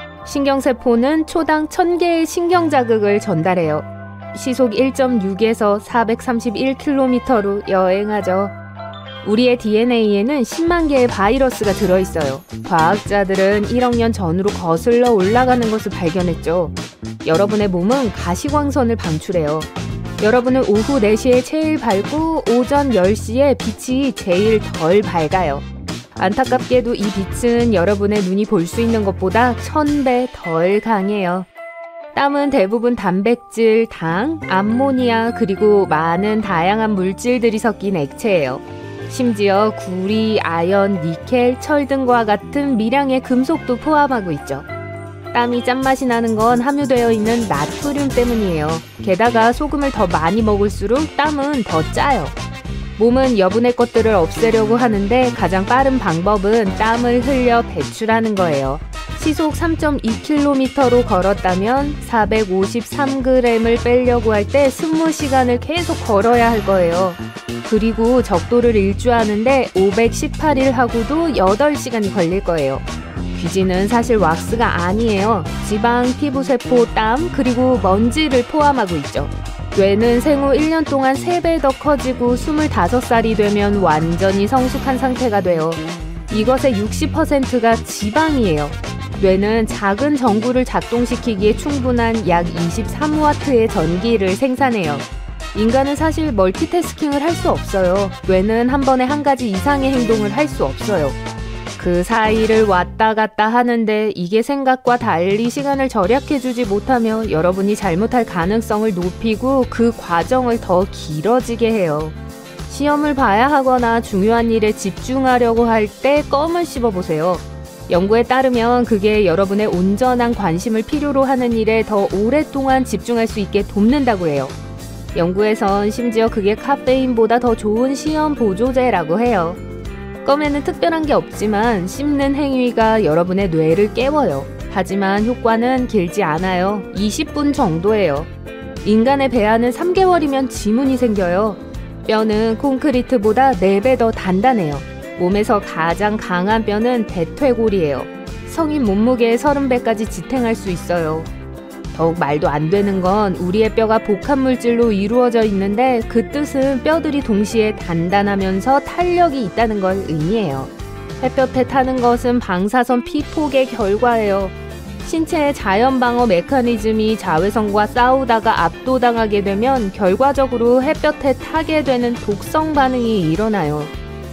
신경세포는 초당 천 개의 신경자극을 전달해요. 시속 일 점 육에서 사백삼십일 킬로미터로 여행하죠. 우리의 디엔에이에는 십만 개의 바이러스가 들어있어요. 과학자들은 일억 년 전으로 거슬러 올라가는 것을 발견했죠. 여러분의 몸은 가시광선을 방출해요. 여러분은 오후 네 시에 제일 밝고 오전 열 시에 빛이 제일 덜 밝아요. 안타깝게도 이 빛은 여러분의 눈이 볼 수 있는 것보다 천 배 덜 강해요. 땀은 대부분 단백질, 당, 암모니아 그리고 많은 다양한 물질들이 섞인 액체예요. 심지어 구리, 아연, 니켈, 철 등과 같은 미량의 금속도 포함하고 있죠. 땀이 짠맛이 나는 건 함유되어 있는 나트륨 때문이에요. 게다가 소금을 더 많이 먹을수록 땀은 더 짜요. 몸은 여분의 것들을 없애려고 하는데 가장 빠른 방법은 땀을 흘려 배출하는 거예요. 시속 삼 점 이 킬로미터로 걸었다면 사백오십삼 그램을 빼려고 할 때 이십 시간을 계속 걸어야 할 거예요. 그리고 적도를 일주하는데 오백십팔 일 하고도 여덟 시간이 걸릴 거예요. 귀지는 사실 왁스가 아니에요. 지방, 피부세포, 땀, 그리고 먼지를 포함하고 있죠. 뇌는 생후 일 년 동안 세 배 더 커지고 스물다섯 살이 되면 완전히 성숙한 상태가 돼요. 이것의 육십 퍼센트가 지방이에요. 뇌는 작은 전구를 작동시키기에 충분한 약 이십삼 와트의 전기를 생산해요. 인간은 사실 멀티태스킹을 할 수 없어요. 뇌는 한 번에 한 가지 이상의 행동을 할 수 없어요. 그 사이를 왔다 갔다 하는데 이게 생각과 달리 시간을 절약해주지 못하며 여러분이 잘못할 가능성을 높이고 그 과정을 더 길어지게 해요. 시험을 봐야 하거나 중요한 일에 집중하려고 할 때 껌을 씹어보세요. 연구에 따르면 그게 여러분의 온전한 관심을 필요로 하는 일에 더 오랫동안 집중할 수 있게 돕는다고 해요. 연구에선 심지어 그게 카페인보다 더 좋은 시험 보조제라고 해요. 껌에는 특별한 게 없지만 씹는 행위가 여러분의 뇌를 깨워요. 하지만 효과는 길지 않아요. 이십 분 정도예요. 인간의 배아는 삼 개월이면 지문이 생겨요. 뼈는 콘크리트보다 네 배 더 단단해요. 몸에서 가장 강한 뼈는 대퇴골이에요. 성인 몸무게의 서른 배까지 지탱할 수 있어요. 더욱 말도 안 되는 건 우리의 뼈가 복합물질로 이루어져 있는데 그 뜻은 뼈들이 동시에 단단하면서 탄력이 있다는 걸 의미해요. 햇볕에 타는 것은 방사선 피폭의 결과예요. 신체의 자연 방어 메커니즘이 자외선과 싸우다가 압도당하게 되면 결과적으로 햇볕에 타게 되는 독성 반응이 일어나요.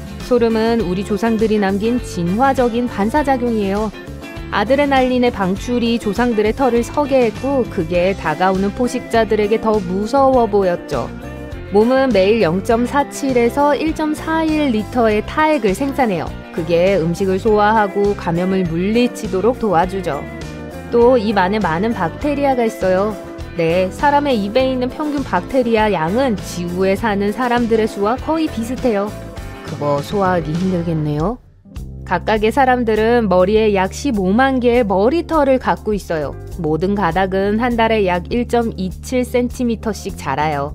소름은 우리 조상들이 남긴 진화적인 반사작용이에요. 아드레날린의 방출이 조상들의 털을 서게 했고 그게 다가오는 포식자들에게 더 무서워 보였죠. 몸은 매일 영 점 사칠에서 일 점 사일 리터의 타액을 생산해요. 그게 음식을 소화하고 감염을 물리치도록 도와주죠. 또 입 안에 많은 박테리아가 있어요. 네, 사람의 입에 있는 평균 박테리아 양은 지구에 사는 사람들의 수와 거의 비슷해요. 그거 소화하기 힘들겠네요. 각각의 사람들은 머리에 약 십오만 개의 머리털을 갖고 있어요. 모든 가닥은 한 달에 약 일 점 이칠 센티미터씩 자라요.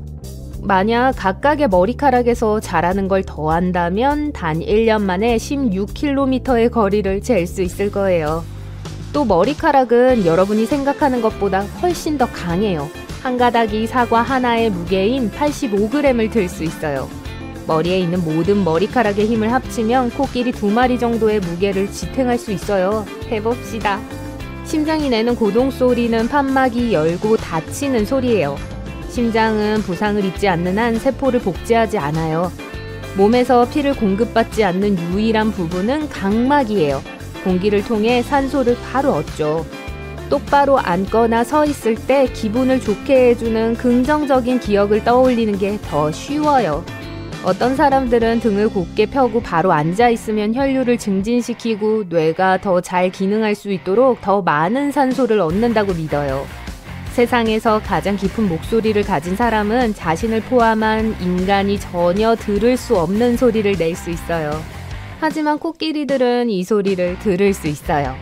만약 각각의 머리카락에서 자라는 걸 더한다면 단 일 년 만에 십육 킬로미터의 거리를 잴 수 있을 거예요. 또 머리카락은 여러분이 생각하는 것보다 훨씬 더 강해요. 한 가닥이 사과 하나의 무게인 팔십오 그램을 들 수 있어요. 머리에 있는 모든 머리카락의 힘을 합치면 코끼리 두 마리 정도의 무게를 지탱할 수 있어요. 해봅시다. 심장이 내는 고동 소리는 판막이 열고 닫히는 소리예요. 심장은 부상을 입지 않는 한 세포를 복제하지 않아요. 몸에서 피를 공급받지 않는 유일한 부분은 각막이에요. 공기를 통해 산소를 바로 얻죠. 똑바로 앉거나 서 있을 때 기분을 좋게 해주는 긍정적인 기억을 떠올리는 게 더 쉬워요. 어떤 사람들은 등을 곧게 펴고 바로 앉아 있으면 혈류를 증진시키고 뇌가 더 잘 기능할 수 있도록 더 많은 산소를 얻는다고 믿어요. 세상에서 가장 깊은 목소리를 가진 사람은 자신을 포함한 인간이 전혀 들을 수 없는 소리를 낼 수 있어요. 하지만 코끼리들은 이 소리를 들을 수 있어요.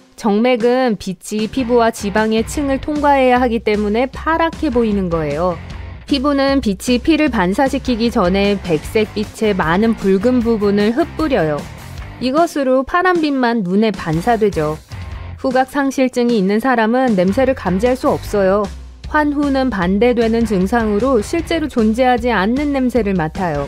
정맥은 빛이 피부와 지방의 층을 통과해야 하기 때문에 파랗게 보이는 거예요. 피부는 빛이 피를 반사시키기 전에 백색빛의 많은 붉은 부분을 흩뿌려요. 이것으로 파란빛만 눈에 반사되죠. 후각상실증이 있는 사람은 냄새를 감지할 수 없어요. 환후는 반대되는 증상으로 실제로 존재하지 않는 냄새를 맡아요.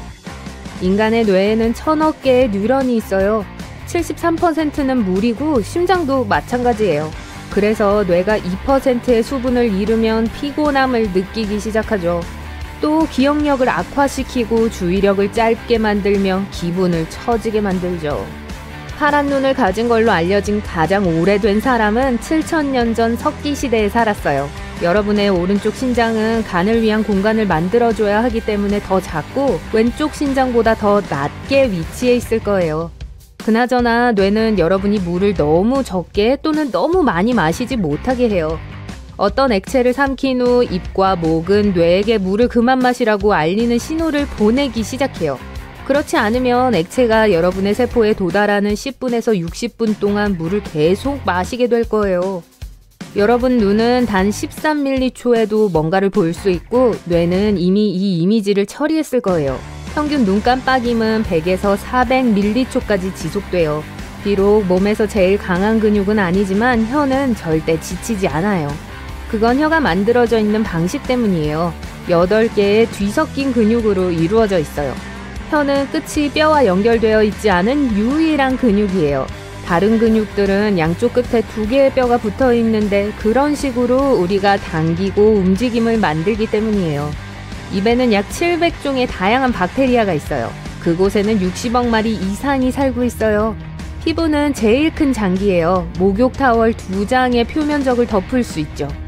인간의 뇌에는 천억 개의 뉴런이 있어요. 칠십삼 퍼센트는 물이고 심장도 마찬가지예요. 그래서 뇌가 이 퍼센트의 수분을 잃으면 피곤함을 느끼기 시작하죠. 또 기억력을 악화시키고 주의력을 짧게 만들며 기분을 처지게 만들죠. 파란 눈을 가진 걸로 알려진 가장 오래된 사람은 칠천 년 전 석기 시대에 살았어요. 여러분의 오른쪽 신장은 간을 위한 공간을 만들어줘야 하기 때문에 더 작고 왼쪽 신장보다 더 낮게 위치해 있을 거예요. 그나저나 뇌는 여러분이 물을 너무 적게 또는 너무 많이 마시지 못하게 해요. 어떤 액체를 삼킨 후 입과 목은 뇌에게 물을 그만 마시라고 알리는 신호를 보내기 시작해요. 그렇지 않으면 액체가 여러분의 세포에 도달하는 십 분에서 육십 분 동안 물을 계속 마시게 될 거예요. 여러분 눈은 단 십삼 밀리초에도 뭔가를 볼 수 있고 뇌는 이미 이 이미지를 처리했을 거예요. 평균 눈 깜빡임은 백에서 사백 밀리초까지 지속돼요. 비록 몸에서 제일 강한 근육은 아니지만 혀는 절대 지치지 않아요. 그건 혀가 만들어져 있는 방식 때문이에요. 여덟 개의 뒤섞인 근육으로 이루어져 있어요. 혀는 끝이 뼈와 연결되어 있지 않은 유일한 근육이에요. 다른 근육들은 양쪽 끝에 두 개의 뼈가 붙어 있는데 그런 식으로 우리가 당기고 움직임을 만들기 때문이에요. 입에는 약 칠백 종의 다양한 박테리아가 있어요. 그곳에는 육십억 마리 이상이 살고 있어요. 피부는 제일 큰 장기예요. 목욕 타월 두 장의 표면적을 덮을 수 있죠.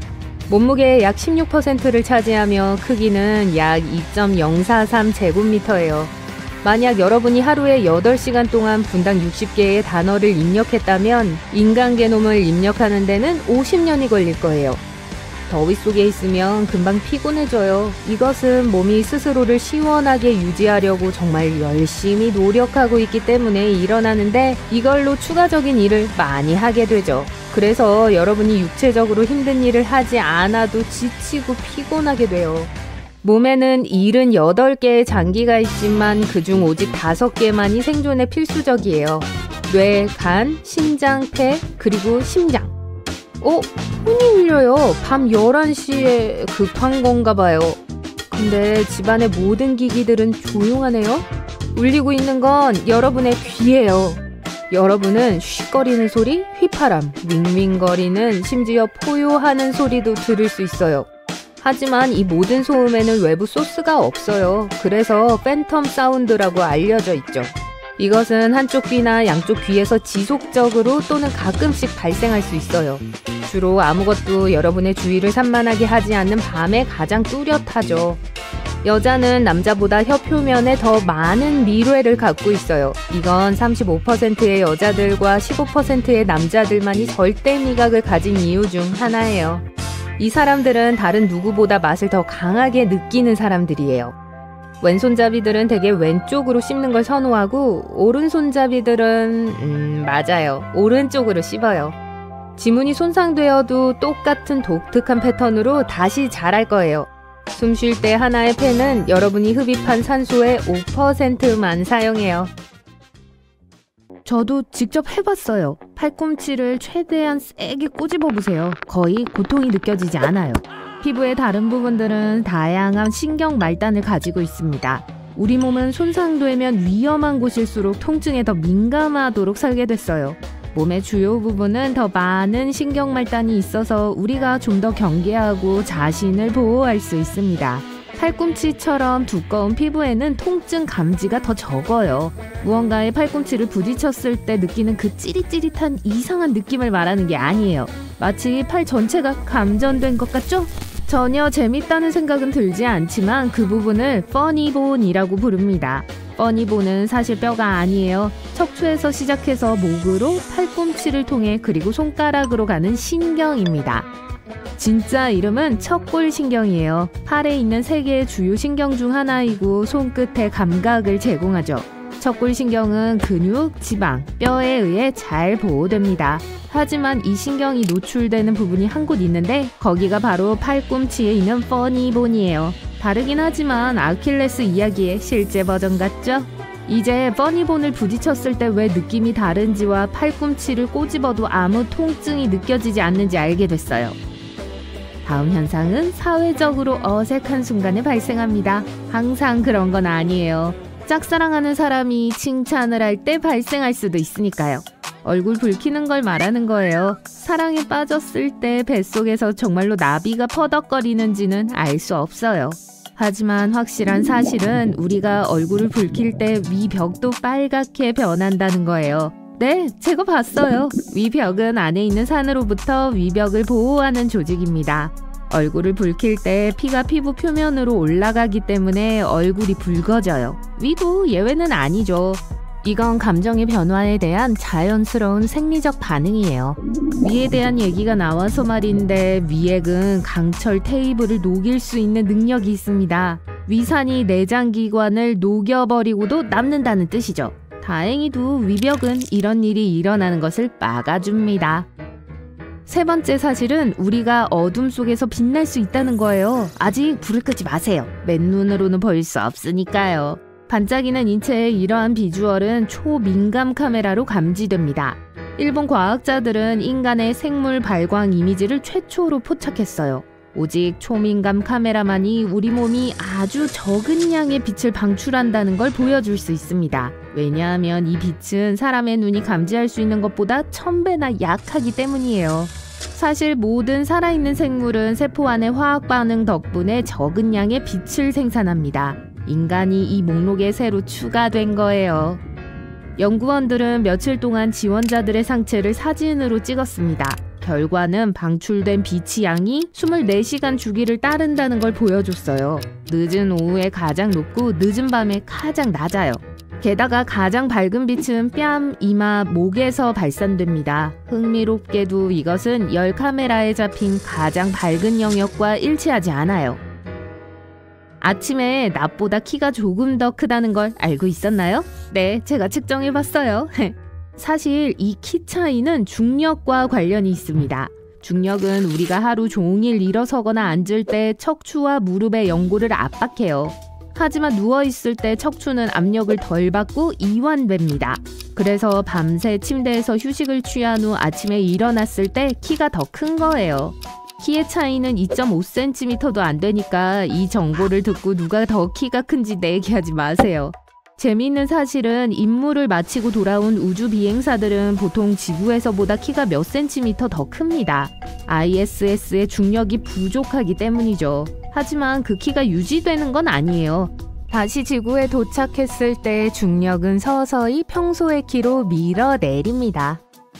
몸무게의 약 십육 퍼센트를 차지하며 크기는 약 이 점 영사삼 제곱미터예요. 만약 여러분이 하루에 여덟 시간 동안 분당 육십 개의 단어를 입력했다면 인간 게놈을 입력하는 데는 오십 년이 걸릴 거예요. 더위 속에 있으면 금방 피곤해져요. 이것은 몸이 스스로를 시원하게 유지하려고 정말 열심히 노력하고 있기 때문에 일어나는데 이걸로 추가적인 일을 많이 하게 되죠. 그래서 여러분이 육체적으로 힘든 일을 하지 않아도 지치고 피곤하게 돼요. 몸에는 칠십팔 개의 장기가 있지만 그중 오직 다섯 개만이 생존에 필수적이에요. 뇌, 간, 심장, 폐, 그리고 심장. 어? 손이 울려요. 밤 열한 시에 급한 건가 봐요. 근데 집안의 모든 기기들은 조용하네요. 울리고 있는 건 여러분의 귀예요. 여러분은 쉿거리는 소리, 휘파람, 윙윙거리는, 심지어 포효하는 소리도 들을 수 있어요. 하지만 이 모든 소음에는 외부 소스가 없어요. 그래서 팬텀 사운드라고 알려져 있죠. 이것은 한쪽 귀나 양쪽 귀에서 지속적으로 또는 가끔씩 발생할 수 있어요. 주로 아무것도 여러분의 주의를 산만하게 하지 않는 밤에 가장 뚜렷하죠. 여자는 남자보다 혀 표면에 더 많은 미뢰를 갖고 있어요. 이건 삼십오 퍼센트의 여자들과 십오 퍼센트의 남자들만이 절대 미각을 가진 이유 중 하나예요. 이 사람들은 다른 누구보다 맛을 더 강하게 느끼는 사람들이에요. 왼손잡이들은 대개 왼쪽으로 씹는 걸 선호하고 오른손잡이들은 음 맞아요. 오른쪽으로 씹어요. 지문이 손상되어도 똑같은 독특한 패턴으로 다시 자랄 거예요. 숨 쉴 때 하나의 폐는 여러분이 흡입한 산소의 오 퍼센트만 사용해요. 저도 직접 해봤어요. 팔꿈치를 최대한 세게 꼬집어 보세요. 거의 고통이 느껴지지 않아요. 피부의 다른 부분들은 다양한 신경 말단을 가지고 있습니다. 우리 몸은 손상되면 위험한 곳일수록 통증에 더 민감하도록 설계됐어요. 몸의 주요 부분은 더 많은 신경 말단이 있어서 우리가 좀 더 경계하고 자신을 보호할 수 있습니다. 팔꿈치처럼 두꺼운 피부에는 통증 감지가 더 적어요. 무언가에 팔꿈치를 부딪혔을 때 느끼는 그 찌릿찌릿한 이상한 느낌을 말하는 게 아니에요. 마치 팔 전체가 감전된 것 같죠? 전혀 재밌다는 생각은 들지 않지만 그 부분을 퍼니본이라고 부릅니다. 퍼니본은 사실 뼈가 아니에요. 척추에서 시작해서 목으로 팔꿈치를 통해 그리고 손가락으로 가는 신경입니다. 진짜 이름은 척골신경이에요. 팔에 있는 세 개의 주요 신경 중 하나이고 손끝에 감각을 제공하죠. 척골신경은 근육, 지방, 뼈에 의해 잘 보호됩니다. 하지만 이 신경이 노출되는 부분이 한 곳 있는데 거기가 바로 팔꿈치에 있는 퍼니본이에요. 다르긴 하지만 아킬레스 이야기의 실제 버전 같죠? 이제 퍼니본을 부딪혔을 때 왜 느낌이 다른지와 팔꿈치를 꼬집어도 아무 통증이 느껴지지 않는지 알게 됐어요. 다음 현상은 사회적으로 어색한 순간에 발생합니다. 항상 그런 건 아니에요. 짝사랑하는 사람이 칭찬을 할 때 발생할 수도 있으니까요. 얼굴 붉히는 걸 말하는 거예요. 사랑에 빠졌을 때 뱃속에서 정말로 나비가 퍼덕거리는지는 알 수 없어요. 하지만 확실한 사실은 우리가 얼굴을 붉힐 때 위벽도 빨갛게 변한다는 거예요. 네, 제가 봤어요. 위벽은 안에 있는 산으로부터 위벽을 보호하는 조직입니다. 얼굴을 붉힐 때 피가 피부 표면으로 올라가기 때문에 얼굴이 붉어져요. 위도 예외는 아니죠. 이건 감정의 변화에 대한 자연스러운 생리적 반응이에요. 위에 대한 얘기가 나와서 말인데 위액은 강철 테이블을 녹일 수 있는 능력이 있습니다. 위산이 내장기관을 녹여버리고도 남는다는 뜻이죠. 다행히도 위벽은 이런 일이 일어나는 것을 막아줍니다. 세 번째 사실은 우리가 어둠 속에서 빛날 수 있다는 거예요. 아직 불을 끄지 마세요. 맨눈으로는 볼 수 없으니까요. 반짝이는 인체의 이러한 비주얼은 초민감 카메라로 감지됩니다. 일본 과학자들은 인간의 생물 발광 이미지를 최초로 포착했어요. 오직 초민감 카메라만이 우리 몸이 아주 적은 양의 빛을 방출한다는 걸 보여줄 수 있습니다. 왜냐하면 이 빛은 사람의 눈이 감지할 수 있는 것보다 천 배나 약하기 때문이에요. 사실 모든 살아있는 생물은 세포 안의 화학 반응 덕분에 적은 양의 빛을 생산합니다. 인간이 이 목록에 새로 추가된 거예요. 연구원들은 며칠 동안 지원자들의 상체를 사진으로 찍었습니다. 결과는 방출된 빛의 양이 이십사 시간 주기를 따른다는 걸 보여줬어요. 늦은 오후에 가장 높고 늦은 밤에 가장 낮아요. 게다가 가장 밝은 빛은 뺨, 이마, 목에서 발산됩니다. 흥미롭게도 이것은 열 카메라에 잡힌 가장 밝은 영역과 일치하지 않아요. 아침에 낮보다 키가 조금 더 크다는 걸 알고 있었나요? 네, 제가 측정해봤어요. 사실 이 키 차이는 중력과 관련이 있습니다. 중력은 우리가 하루 종일 일어서거나 앉을 때 척추와 무릎의 연골을 압박해요. 하지만 누워있을 때 척추는 압력을 덜 받고 이완됩니다. 그래서 밤새 침대에서 휴식을 취한 후 아침에 일어났을 때 키가 더 큰 거예요. 키의 차이는 이 점 오 센티미터도 안 되니까 이 정보를 듣고 누가 더 키가 큰지 내기하지 마세요. 재미있는 사실은 임무를 마치고 돌아온 우주 비행사들은 보통 지구에서보다 키가 몇 센티미터 더 큽니다. 아이에스에스의 중력이 부족하기 때문이죠. 하지만 그 키가 유지되는 건 아니에요. 다시 지구에 도착했을 때 중력은 서서히 평소의 키로 밀어내립니다.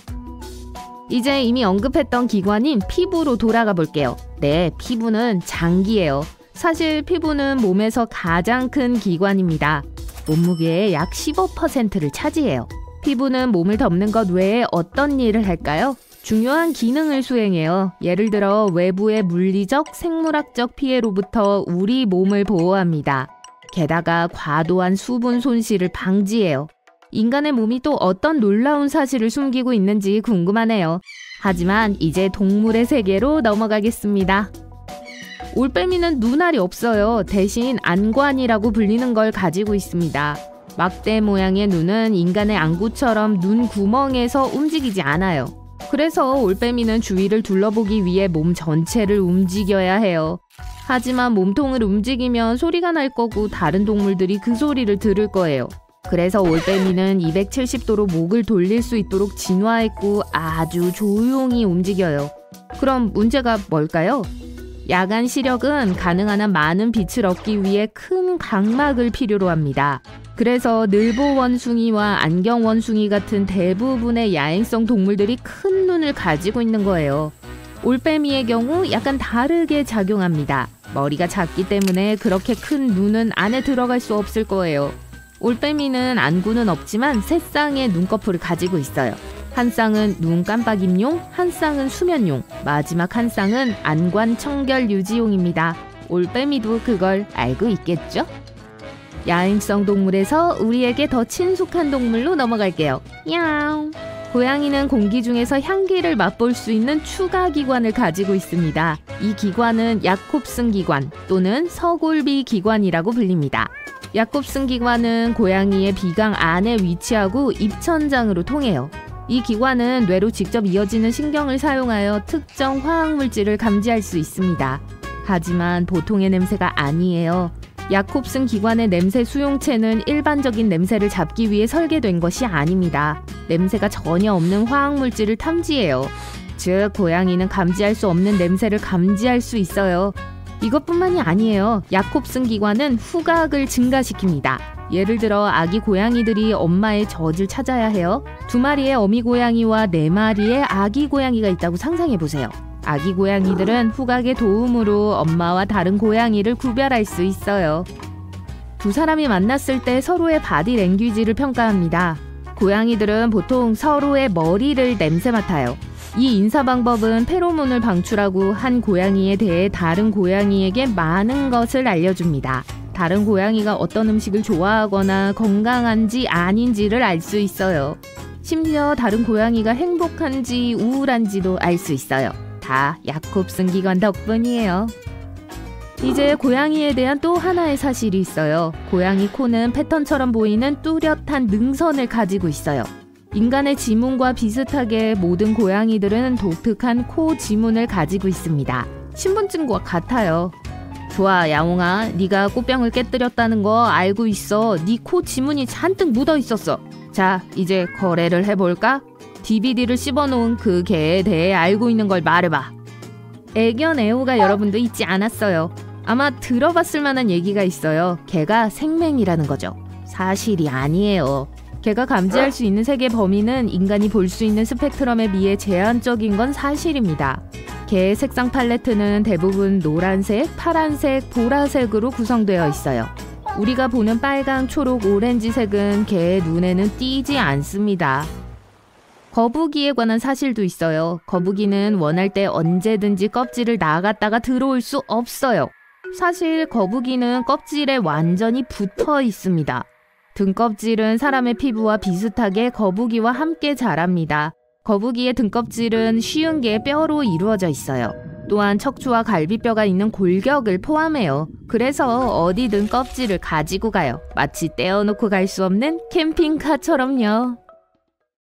이제 이미 언급했던 기관인 피부로 돌아가 볼게요. 네, 피부는 장기예요. 사실 피부는 몸에서 가장 큰 기관입니다. 몸무게의 약 십오 퍼센트를 차지해요. 피부는 몸을 덮는 것 외에 어떤 일을 할까요? 중요한 기능을 수행해요. 예를 들어 외부의 물리적, 생물학적 피해로부터 우리 몸을 보호합니다. 게다가 과도한 수분 손실을 방지해요. 인간의 몸이 또 어떤 놀라운 사실을 숨기고 있는지 궁금하네요. 하지만 이제 동물의 세계로 넘어가겠습니다. 올빼미는 눈알이 없어요. 대신 안관이라고 불리는 걸 가지고 있습니다. 막대 모양의 눈은 인간의 안구처럼 눈 구멍에서 움직이지 않아요. 그래서 올빼미는 주위를 둘러보기 위해 몸 전체를 움직여야 해요. 하지만 몸통을 움직이면 소리가 날 거고 다른 동물들이 그 소리를 들을 거예요. 그래서 올빼미는 이백칠십 도로 목을 돌릴 수 있도록 진화했고 아주 조용히 움직여요. 그럼 문제가 뭘까요? 야간 시력은 가능한 한 많은 빛을 얻기 위해 큰 각막을 필요로 합니다. 그래서 늘보 원숭이와 안경 원숭이 같은 대부분의 야행성 동물들이 큰 눈을 가지고 있는 거예요. 올빼미의 경우 약간 다르게 작용합니다. 머리가 작기 때문에 그렇게 큰 눈은 안에 들어갈 수 없을 거예요. 올빼미는 안구는 없지만 세 쌍의 눈꺼풀을 가지고 있어요. 한 쌍은 눈 깜빡임용, 한 쌍은 수면용, 마지막 한 쌍은 안관 청결 유지용입니다. 올빼미도 그걸 알고 있겠죠? 야행성 동물에서 우리에게 더 친숙한 동물로 넘어갈게요. 야옹! 고양이는 공기 중에서 향기를 맛볼 수 있는 추가 기관을 가지고 있습니다. 이 기관은 야콥슨 기관 또는 서골비 기관이라고 불립니다. 야콥슨 기관은 고양이의 비강 안에 위치하고 입천장으로 통해요. 이 기관은 뇌로 직접 이어지는 신경을 사용하여 특정 화학물질을 감지할 수 있습니다. 하지만 보통의 냄새가 아니에요. 야콥슨 기관의 냄새 수용체는 일반적인 냄새를 잡기 위해 설계된 것이 아닙니다. 냄새가 전혀 없는 화학물질을 탐지해요. 즉, 고양이는 감지할 수 없는 냄새를 감지할 수 있어요. 이것뿐만이 아니에요. 야콥슨 기관은 후각을 증가시킵니다. 예를 들어 아기 고양이들이 엄마의 젖을 찾아야 해요. 두 마리의 어미 고양이와 네 마리의 아기 고양이가 있다고 상상해보세요. 아기 고양이들은 후각의 도움으로 엄마와 다른 고양이를 구별할 수 있어요. 두 사람이 만났을 때 서로의 바디 랭귀지를 평가합니다. 고양이들은 보통 서로의 머리를 냄새 맡아요. 이 인사 방법은 페로몬을 방출하고 한 고양이에 대해 다른 고양이에게 많은 것을 알려줍니다. 다른 고양이가 어떤 음식을 좋아하거나 건강한지 아닌지를 알 수 있어요. 심지어 다른 고양이가 행복한지 우울한지도 알 수 있어요. 다 야콥슨 기관 덕분이에요. 이제 고양이에 대한 또 하나의 사실이 있어요. 고양이 코는 패턴처럼 보이는 뚜렷한 능선을 가지고 있어요. 인간의 지문과 비슷하게 모든 고양이들은 독특한 코 지문을 가지고 있습니다. 신분증과 같아요. 좋아, 야옹아. 네가 꽃병을 깨뜨렸다는 거 알고 있어. 네 코 지문이 잔뜩 묻어 있었어. 자, 이제 거래를 해볼까? 디비디를 씹어놓은 그 개에 대해 알고 있는 걸 말해봐. 애견 애호가 여러분도 잊지 않았어요. 아마 들어봤을 만한 얘기가 있어요. 개가 생맹이라는 거죠. 사실이 아니에요. 개가 감지할 수 있는 색의 범위는 인간이 볼 수 있는 스펙트럼에 비해 제한적인 건 사실입니다. 개의 색상 팔레트는 대부분 노란색, 파란색, 보라색으로 구성되어 있어요. 우리가 보는 빨강, 초록, 오렌지색은 개의 눈에는 띄지 않습니다. 거북이에 관한 사실도 있어요. 거북이는 원할 때 언제든지 껍질을 나갔다가 들어올 수 없어요. 사실 거북이는 껍질에 완전히 붙어 있습니다. 등껍질은 사람의 피부와 비슷하게 거북이와 함께 자랍니다. 거북이의 등껍질은 쉬운 개 뼈로 이루어져 있어요. 또한 척추와 갈비뼈가 있는 골격을 포함해요. 그래서 어디든 껍질을 가지고 가요. 마치 떼어놓고 갈 수 없는 캠핑카처럼요.